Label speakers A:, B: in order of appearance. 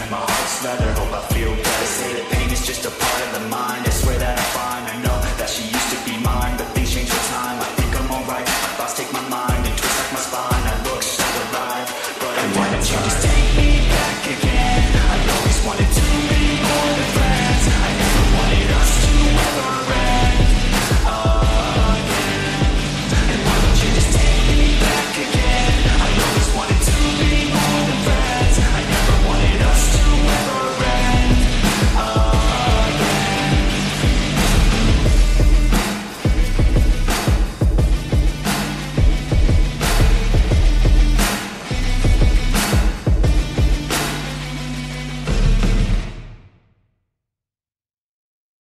A: my heart's leather, hope I feel better. Say that pain is just a part of the mind, I swear that I'm fine, I know